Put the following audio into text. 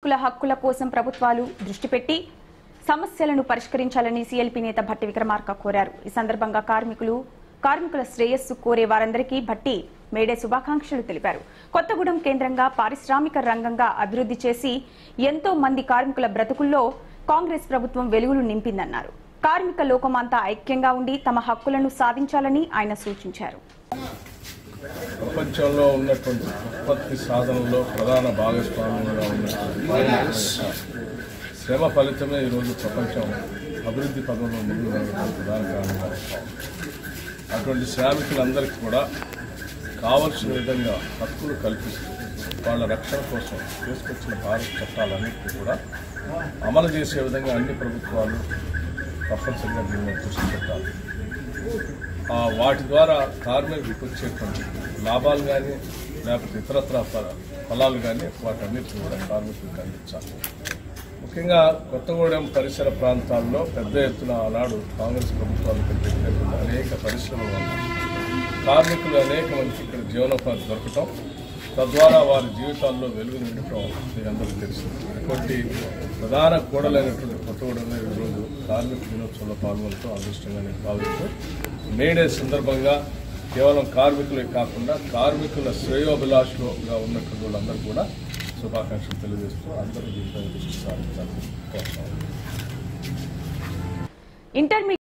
కార్మికుల హక్కుల కోసం ప్రభుత్వాలు దృష్టి పెట్టి సమస్యలను పరిష్కరించాలని సీఎల్పీ నేత భట్టి విక్రమార్క కోరారు. ఈ సందర్భంగా కార్మికుల శ్రేయస్సు కోరే వారందరికీ భట్టి మేడే శుభాకాంక్షలు తెలిపారు. కొత్తగూడెం కేంద్రంగా పారిశ్రామిక రంగంగా అభివృద్ధి చేసి ఎంతో మంది కార్మికుల బ్రతుకుల్లో కాంగ్రెస్ ప్రభుత్వం వెలుగులు నింపిందన్నారు. కార్మిక లోకమంతా ఐక్యంగా ఉండి తమ హక్కులను సాధించాలని ఆయన సూచించారు. ప్రపంచంలో ఉన్నటువంటి ఉత్పత్తి సాధనలో ప్రధాన భాగస్వామ్యంగా ఉన్నటువంటి శ్రమ ఫలితమే ఈరోజు ప్రపంచం అభివృద్ధి పదంలో ముందుకు వెళ్ళడానికి ప్రధాన కారణంగా అటువంటి శ్రామికులందరికీ కూడా కావలసిన విధంగా హక్కులు కల్పిస్తూ వాళ్ళ రక్షణ కోసం తీసుకొచ్చిన భారత చట్టాలన్నింటినీ కూడా అమలు చేసే విధంగా అన్ని ప్రభుత్వాలు తప్పనిసరిగా దీన్ని దృష్టి పెట్టాలి. వాటి ద్వారా కార్మికులకు వచ్చేటువంటి లాభాలు కానీ లేకపోతే ఇతరత్ర ఫలాలు కానీ వాటన్నిటిని కూడా కార్మికులకు అందించాలి. ముఖ్యంగా కొత్తగూడెం పరిసర ప్రాంతాల్లో పెద్ద ఎత్తున ఆనాడు కాంగ్రెస్ ప్రభుత్వాలు పెట్టినటువంటి అనేక పరిశ్రమల వల్ల కార్మికులు అనేక మందికి ఇక్కడ జీవనోపాధి దొరకటం, తద్వారా వారి జీవితాల్లో వెలుగు నిండటం మీకు అందరికీ తెలిసింది. ఇటువంటి ప్రధాన కూడలైనటువంటి కొత్తగూడెంలో ఈరోజు కార్మిక దినోత్సవంలో పాల్గొనడం అదృష్టంగా నేను భావిస్తూ మేడే సందర్భంగా కేవలం కార్మికులే కాకుండా కార్మికుల శ్రేయోభిలాషులుగా ఉన్నటువంటి వాళ్ళందరూ కూడా శుభాకాంక్షలు తెలియజేస్తూ అందరూ దీంట్లో దృష్టి సారించాలని కోరుతున్నాను.